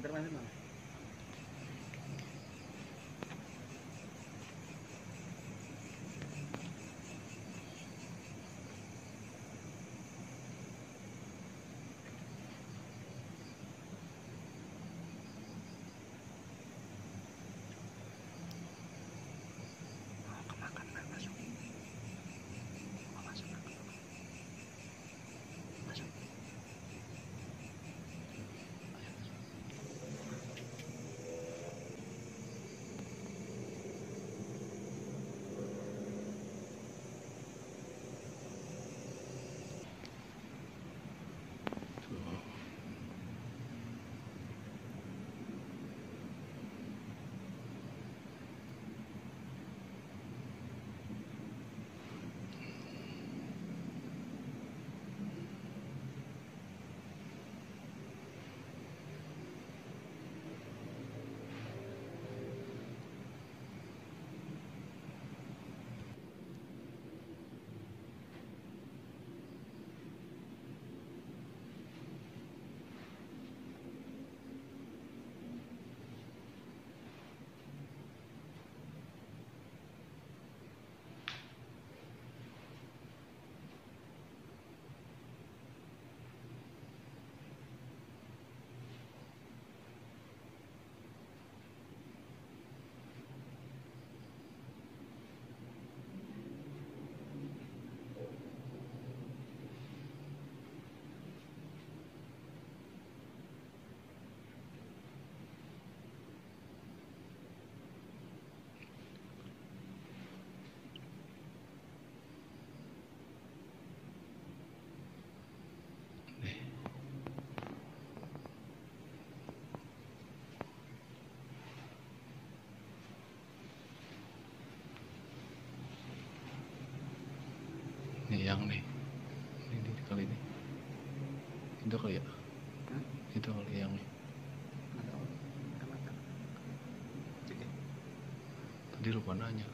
Internet mana? Ini yang nih, ini kali ini, itu kali ya, itu kali yang nih. Tadi lupa nanya.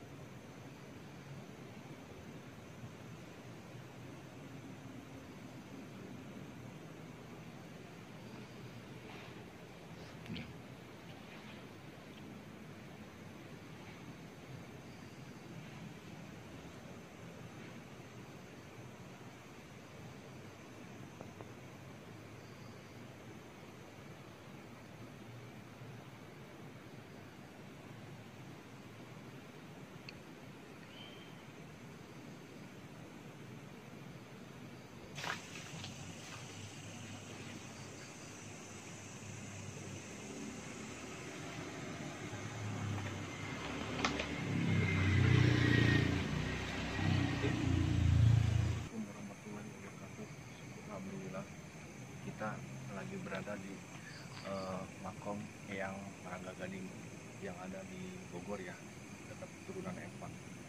Kita lagi berada di makom Eyang Rangga Gading yang ada di Bogor ya, dekat turunan Evan.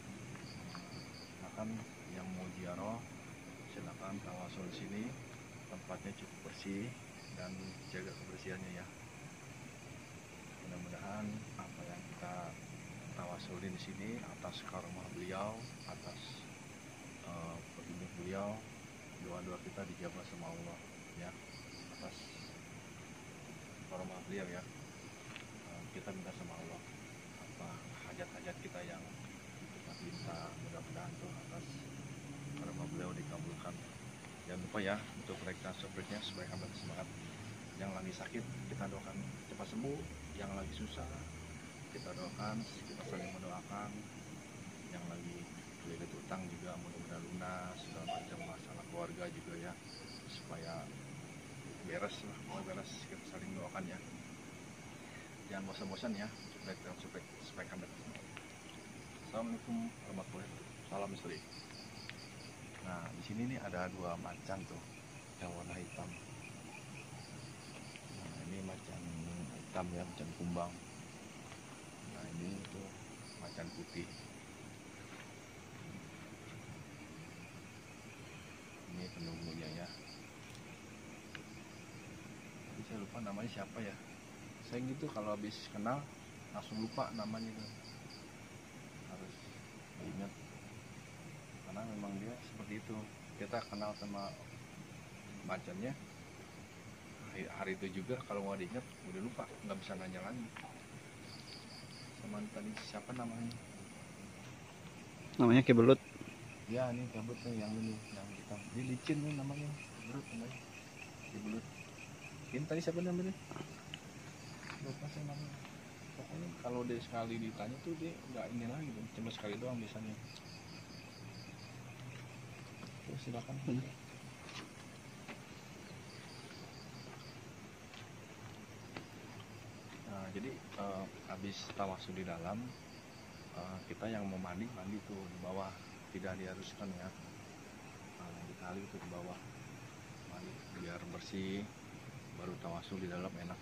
Makan yang mau ziarah silakan tawasul sini, tempatnya cukup bersih dan jaga kebersihannya ya. Mudah-mudahan apa yang kita tawasulin di sini atas karomah beliau, atas petunjuk beliau, doa-doa kita dijabah sama Allah ya, atas karomah beliau ya. Kita minta sama Allah apa hajat-hajat kita yang kita minta, mudah-mudahan tuh atas karomah beliau dikabulkan. Jangan lupa ya untuk like dan subscribe-nya supaya kalian semangat. Yang lagi sakit kita doakan cepat sembuh, yang lagi susah kita doakan, kita saling mendoakan. Yang lagi kelilit utang juga mudah-mudahan lunas, segala macam masalah keluarga juga ya, supaya beres lah, mau beres, kita saling doakan ya. Jangan bosan-bosan ya, like dan subscribe supaya kalian. Assalamualaikum warahmatullahi wabarakatuh. Salam misteri. Nah, di sini nih ada dua macan tuh yang warna hitam. Nah, ini macan hitam ya, macan kumbang. Nah, ini tuh macan putih. Ini penunggunya ya. Tapi saya lupa namanya siapa ya. Saya gitu kalau habis kenal langsung lupa namanya tuh. Harus diingat. Karena memang dia seperti itu. Kita kenal sama macannya, hari itu juga kalau mau diingat udah lupa, nggak bisa nanya lagi. Sama tadi siapa namanya? Namanya Kebelut. Ya ini kabut nih yang ini yang hitam. Ini licin nih namanya. Belut namanya. Belut. Ini tadi siapa namanya? Lupa saya namanya. Pokoknya kalau dia sekali ditanya tuh dia nggak ini lagi, cuma sekali doang biasanya. Terus silakan. Nah, jadi habis tawasul di dalam, kita yang mau mandi tuh di bawah, tidak diharuskan ya. Di kali itu di bawah mandi biar bersih, baru tawasul di dalam enak.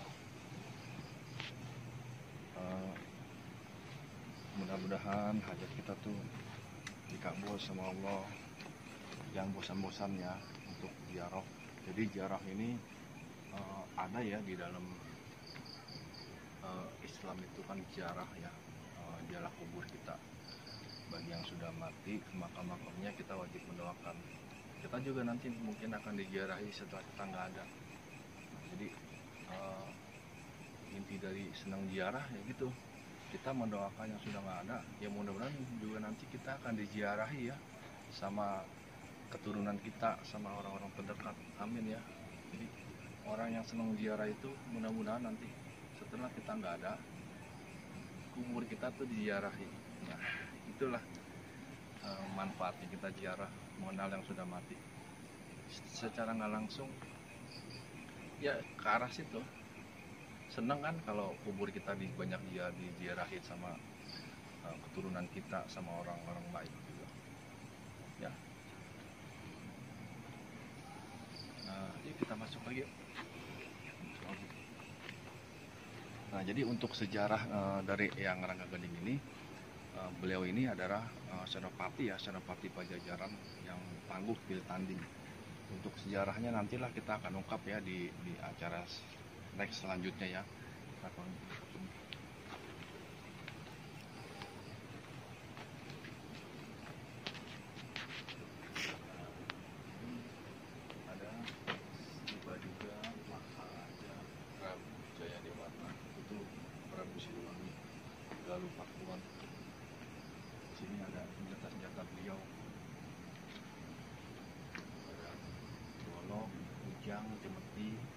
Mudah-mudahan hajat kita tuh dikabul sama Allah. Jangan bosan-bosan ya untuk ziarah. Jadi ziarah ini ada ya di dalam Islam itu kan ziarah ya, ziarah kubur kita. Bagi yang sudah mati, makam-makamnya kita wajib mendoakan. Kita juga nanti mungkin akan diziarahi setelah kita nggak ada. Jadi inti dari senang ziarah ya gitu, kita mendoakan yang sudah nggak ada. Ya mudah-mudahan juga nanti kita akan diziarahi ya sama keturunan kita, sama orang-orang terdekat. Amin ya. Jadi orang yang senang ziarah itu mudah-mudahan nanti setelah kita nggak ada, kubur kita tuh diziarahi. Nah itulah manfaatnya kita ziarah, mengenal yang sudah mati. Secara nggak langsung ya ke arah situ. Senang kan kalau kubur kita banyak diziarahi sama keturunan kita, sama orang-orang baik juga ya. Nah yuk kita masuk lagi. Nah jadi untuk sejarah dari yang Rangga Gading ini, beliau ini adalah senopati ya, senopati Pajajaran yang tangguh pilih tanding. Untuk sejarahnya nantilah kita akan ungkap ya di acara next selanjutnya ya. Ada tiba juga Maharaja Prabu Jayadewata, itu Prabu Siliwangi, Galuh Pakuan. Sini ada senjata-senjata beliau, ada golok, kujang, cemeti,